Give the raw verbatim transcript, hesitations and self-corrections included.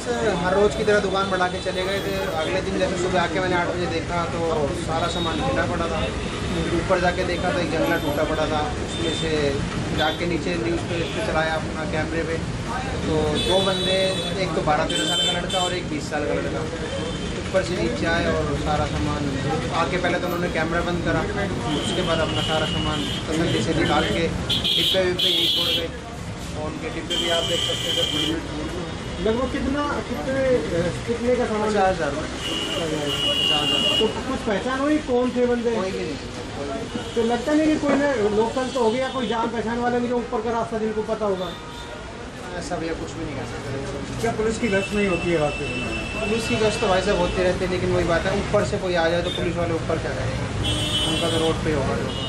हर रोज़ की तरह दुकान बढ़ा के चले गए थे। अगले दिन जैसे सुबह आके मैंने आठ बजे देखा तो सारा सामान गिरा पड़ा था। फिर ऊपर जाके देखा तो एक जंगला टूटा पड़ा था, उसमें से जाके नीचे न्यूज़ पे इस पे चलाया अपना कैमरे पे, तो दो बंदे, एक तो बारह तेरह साल का लड़का और एक बीस साल का लड़का ऊपर से नीचे आए और सारा सामान आके पहले तो उन्होंने कैमरा बंद करा, उसके बाद अपना सारा सामान तसल्ली से निकाल के डिब्बे विब्बे यही छोड़ गए। और उनके डिब्बे भी आप देख सकते हैं। लगभग कितना कितने कितने का सामान? पचास हज़ार पचास हज़ार तो कुछ पहचान हुई कौन थे बंदे? कोई भी नहीं। तो लगता नहीं कि कोई ने लोकल तो हो गया, कोई जान पहचान वाले नहीं जो ऊपर का रास्ता जिनको पता होगा? ऐसा भैया कुछ भी नहीं कर सकते। क्या पुलिस की गश्त नहीं होती है रात में? पुलिस की गश्त तो भाई साहब होते रहते हैं, लेकिन वही बात है ऊपर से कोई आ जाए तो पुलिस वाले ऊपर क्या करेंगे, उनका तो रोड पे होगा।